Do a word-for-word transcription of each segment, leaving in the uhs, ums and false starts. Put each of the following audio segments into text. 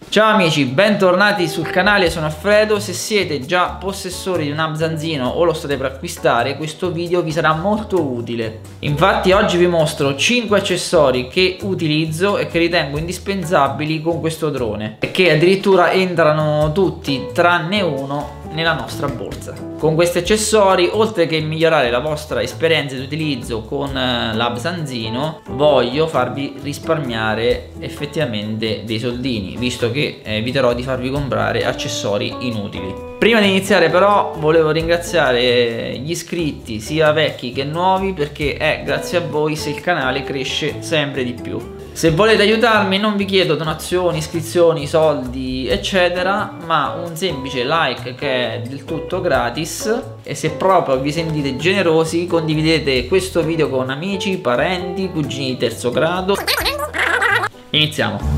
Ciao amici, bentornati sul canale, sono Alfredo. Se siete già possessori di un Absanzino o lo state per acquistare, questo video vi sarà molto utile. Infatti oggi vi mostro cinque accessori che utilizzo e che ritengo indispensabili con questo drone e che addirittura entrano tutti tranne uno nella nostra borsa. Con questi accessori, oltre che migliorare la vostra esperienza di utilizzo con l'Absanzino, voglio farvi risparmiare effettivamente dei soldini, visto che eviterò di farvi comprare accessori inutili. Prima di iniziare però volevo ringraziare gli iscritti sia vecchi che nuovi, perché è grazie a voi se il canale cresce sempre di più. Se volete aiutarmi non vi chiedo donazioni, iscrizioni, soldi eccetera, ma un semplice like che è del tutto gratis, e se proprio vi sentite generosi condividete questo video con amici, parenti, cugini di terzo grado. Iniziamo.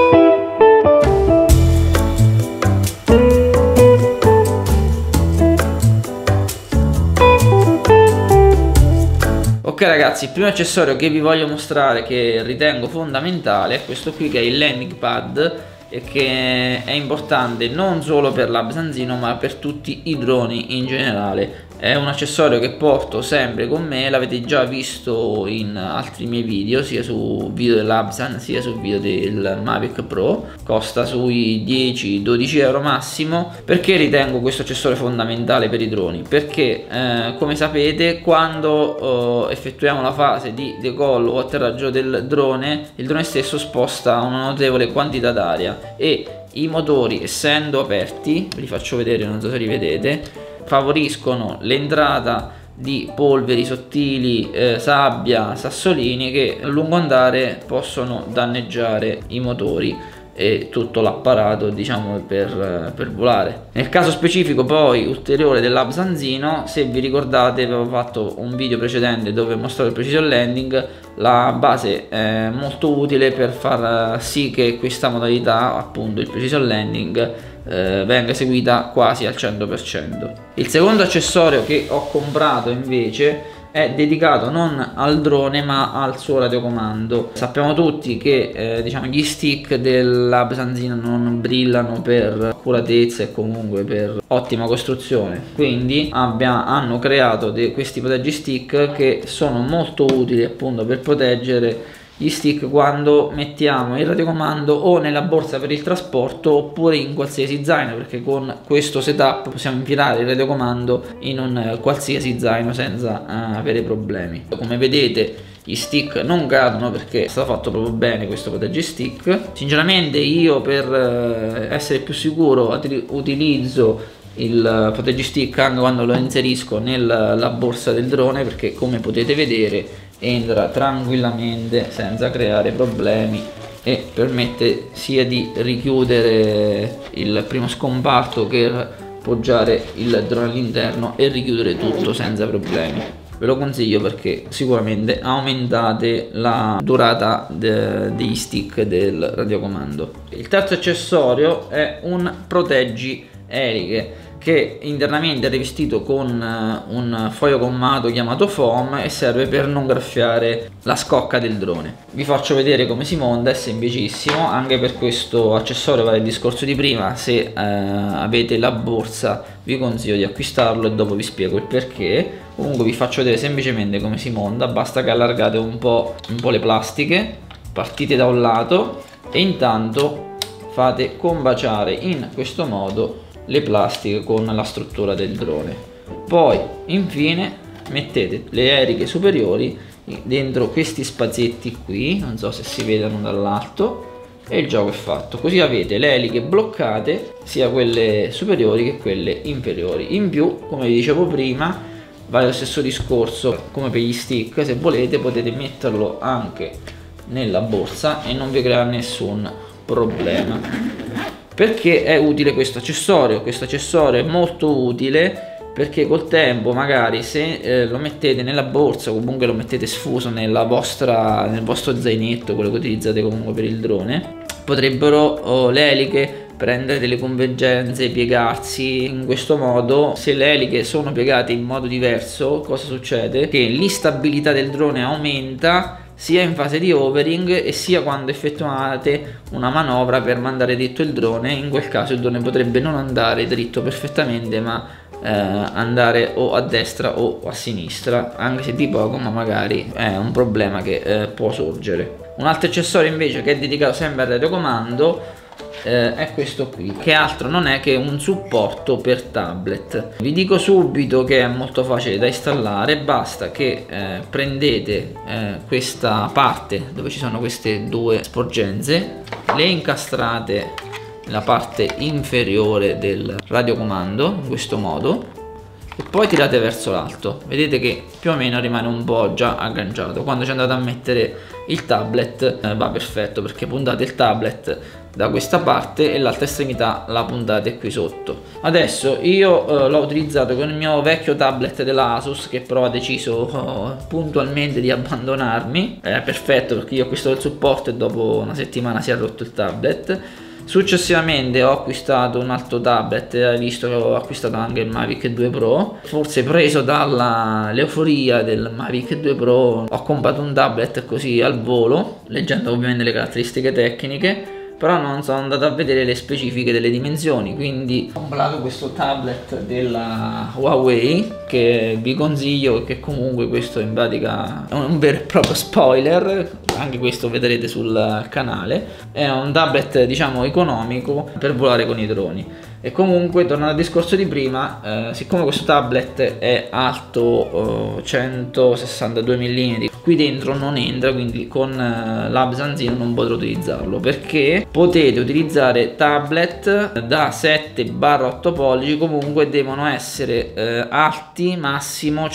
Ok ragazzi, il primo accessorio che vi voglio mostrare, che ritengo fondamentale, è questo qui, che è il landing pad, e che è importante non solo per l'Absanzino ma per tutti i droni in generale. È un accessorio che porto sempre con me, l'avete già visto in altri miei video, sia su video dell'Absan sia sul video del Mavic Pro. Costa sui dieci dodici euro massimo. Perché ritengo questo accessorio fondamentale per i droni? Perché eh, come sapete, quando eh, effettuiamo la fase di decollo o atterraggio del drone, il drone stesso sposta una notevole quantità d'aria e i motori, essendo aperti, ve li faccio vedere, non so se li vedete, favoriscono l'entrata di polveri sottili, eh, sabbia, sassolini, che a lungo andare possono danneggiare i motori e tutto l'apparato, diciamo, per, per volare. Nel caso specifico poi ulteriore dell'Absanzino, se vi ricordate avevo fatto un video precedente dove mostravo il precision landing. La base è molto utile per far sì che questa modalità, appunto il precision landing, eh, venga eseguita quasi al cento per cento. Il secondo accessorio che ho comprato invece è dedicato non al drone ma al suo radiocomando. Sappiamo tutti che eh, diciamo, gli stick dell'Absanzino non brillano per accuratezza e comunque per ottima costruzione, quindi abbia, hanno creato questi proteggi stick che sono molto utili appunto per proteggere gli stick quando mettiamo il radiocomando o nella borsa per il trasporto oppure in qualsiasi zaino, perché con questo setup possiamo infilare il radiocomando in un qualsiasi zaino senza uh, avere problemi. Come vedete gli stick non cadono perché è stato fatto proprio bene questo protegge stick. Sinceramente io, per uh, essere più sicuro, utilizzo il proteggi stick anche quando lo inserisco nella borsa del drone, perché come potete vedere entra tranquillamente senza creare problemi e permette sia di richiudere il primo scomparto che poggiare il drone all'interno e richiudere tutto senza problemi. Ve lo consiglio perché sicuramente aumentate la durata de degli stick del radiocomando. Il terzo accessorio è un proteggi eliche, che internamente è rivestito con uh, un foglio gommato chiamato foam e serve per non graffiare la scocca del drone. Vi faccio vedere come si monta, è semplicissimo. Anche per questo accessorio vale il discorso di prima: se uh, avete la borsa vi consiglio di acquistarlo e dopo vi spiego il perché. Comunque vi faccio vedere semplicemente come si monta. Basta che allargate un po', un po' le plastiche, partite da un lato e intanto fate combaciare in questo modo le plastiche con la struttura del drone. Poi infine mettete le eliche superiori dentro questi spazietti qui, non so se si vedono dall'alto, e il gioco è fatto. Così avete le eliche bloccate, sia quelle superiori che quelle inferiori. In più, come vi dicevo prima, vale lo stesso discorso come per gli stick: se volete potete metterlo anche nella borsa e non vi crea nessun problema. Perché è utile questo accessorio? Questo accessorio è molto utile perché col tempo, magari se eh, lo mettete nella borsa o comunque lo mettete sfuso nella vostra, nel vostro zainetto, quello che utilizzate comunque per il drone, potrebbero oh, le eliche prendere delle convergenze, piegarsi. In questo modo, se le eliche sono piegate in modo diverso, cosa succede? Che l'instabilità del drone aumenta sia in fase di overing e sia quando effettuate una manovra per mandare dritto il drone. In quel caso il drone potrebbe non andare dritto perfettamente, ma eh, andare o a destra o a sinistra, anche se di poco, ma magari è un problema che eh, può sorgere. Un altro accessorio invece che è dedicato sempre al radiocomando Eh, è questo qui, che altro non è che un supporto per tablet. Vi dico subito che è molto facile da installare, basta che eh, prendete eh, questa parte dove ci sono queste due sporgenze, le incastrate nella parte inferiore del radiocomando in questo modo e poi tirate verso l'alto. Vedete che più o meno rimane un po' già agganciato. Quando ci andate a mettere il tablet eh, va perfetto, perché puntate il tablet da questa parte e l'altra estremità la puntate qui sotto. Adesso io eh, l'ho utilizzato con il mio vecchio tablet della Asus, che però ha deciso oh, puntualmente di abbandonarmi. È perfetto perché io ho acquistato il supporto e dopo una settimana si è rotto il tablet. Successivamente ho acquistato un altro tablet, hai visto che ho acquistato anche il Mavic due Pro, forse preso dall'euforia del Mavic due Pro ho comprato un tablet così al volo, leggendo ovviamente le caratteristiche tecniche, però non sono andato a vedere le specifiche delle dimensioni, quindi ho comprato questo tablet della Huawei che vi consiglio, che comunque questo in pratica è un vero e proprio spoiler, anche questo vedrete sul canale. È un tablet diciamo economico per volare con i droni. E comunque, tornando al discorso di prima, eh, siccome questo tablet è alto eh, centosessantadue millimetri, qui dentro non entra, quindi con eh, l'hub Zanzino non potrò utilizzarlo, perché potete utilizzare tablet da sette barra otto pollici, comunque devono essere eh, alti massimo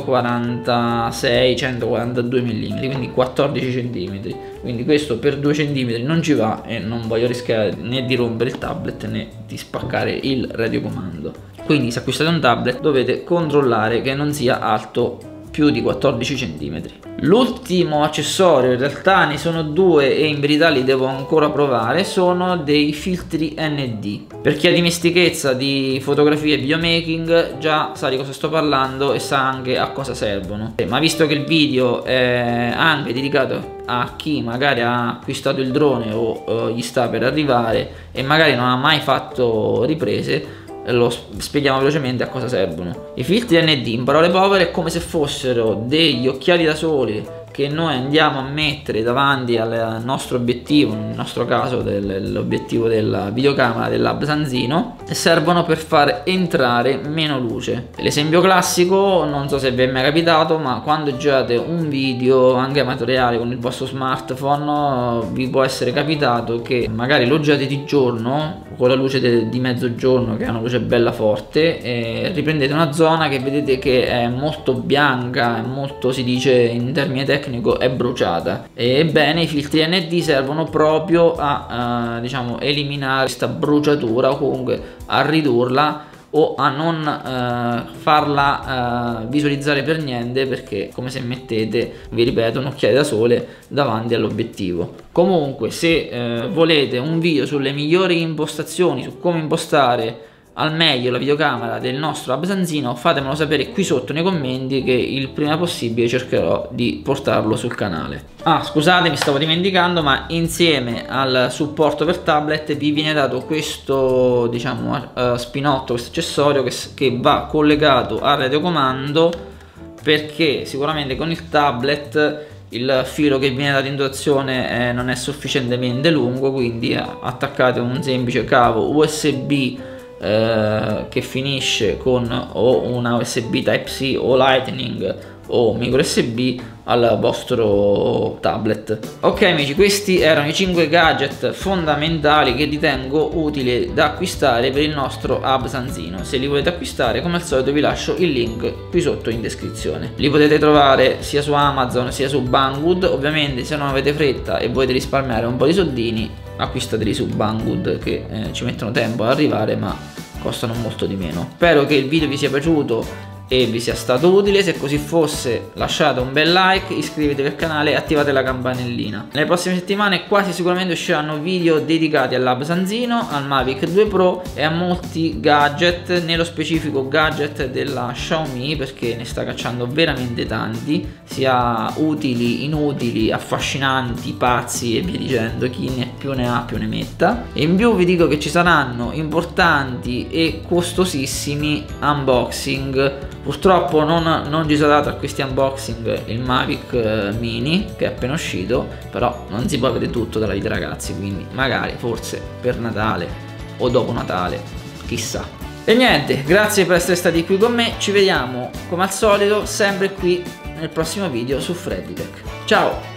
centoquarantasei centoquarantadue millimetri, quindi quattordici centimetri. Quindi questo per due centimetri non ci va e non voglio rischiare né di rompere il tablet né di spaccare il radiocomando. Quindi se acquistate un tablet dovete controllare che non sia alto più di quattordici centimetri. L'ultimo accessorio, in realtà ne sono due e in verità li devo ancora provare, sono dei filtri N D. Per chi ha dimestichezza di fotografia e videomaking già sa di cosa sto parlando e sa anche a cosa servono, ma visto che il video è anche dedicato a chi magari ha acquistato il drone o uh, gli sta per arrivare e magari non ha mai fatto riprese, lo spieghiamo velocemente a cosa servono. I filtri N D, in parole povere, è come se fossero degli occhiali da sole che noi andiamo a mettere davanti al nostro obiettivo, nel nostro caso l'obiettivo della videocamera dell'hub Zanzino, e servono per far entrare meno luce. L'esempio classico, non so se vi è mai capitato, ma quando girate un video anche amatoriale con il vostro smartphone vi può essere capitato che magari lo girate di giorno con la luce di mezzogiorno, che è una luce bella forte, e riprendete una zona che vedete che è molto bianca, è molto, si dice in termini tecnici, è bruciata. Ebbene, i filtri N D servono proprio a uh, diciamo eliminare questa bruciatura, o comunque a ridurla o a non uh, farla uh, visualizzare per niente, perché come se mettete, vi ripeto, un occhiale da sole davanti all'obiettivo. Comunque, se uh, volete un video sulle migliori impostazioni, su come impostare al meglio la videocamera del nostro hub Zanzino, fatemelo sapere qui sotto nei commenti, che il prima possibile cercherò di portarlo sul canale. Ah, scusate, mi stavo dimenticando, ma insieme al supporto per tablet vi viene dato questo, diciamo, uh, spinotto, questo accessorio che, che va collegato al radiocomando, perché sicuramente con il tablet il filo che viene dato in dotazione eh, non è sufficientemente lungo, quindi eh, attaccate un semplice cavo U S B Eh, che finisce con o una U S B Type C o Lightning o micro U S B al vostro tablet. Ok amici, questi erano i cinque gadget fondamentali che ritengo utili da acquistare per il nostro hub Zanzino. Se li volete acquistare, come al solito vi lascio il link qui sotto in descrizione. Li potete trovare sia su Amazon sia su Banggood. Ovviamente se non avete fretta e volete risparmiare un po' di soldini, acquistateli su Banggood, che eh, ci mettono tempo ad arrivare ma costano molto di meno. Spero che il video vi sia piaciuto e vi sia stato utile. Se così fosse, lasciate un bel like, iscrivetevi al canale e attivate la campanellina. Nelle prossime settimane quasi sicuramente usciranno video dedicati all'Hub Zanzino, al Mavic due Pro e a molti gadget, nello specifico gadget della Xiaomi, perché ne sta cacciando veramente tanti, sia utili, inutili, affascinanti, pazzi e via dicendo, chi ne più ne ha più ne metta. E in più vi dico che ci saranno importanti e costosissimi unboxing. Purtroppo non, non ci sarà tra questi unboxing il Mavic Mini che è appena uscito, però non si può avere tutto dalla vita ragazzi, quindi magari forse per Natale o dopo Natale, chissà. E niente, grazie per essere stati qui con me, ci vediamo come al solito sempre qui nel prossimo video su Freddy Tech. Ciao!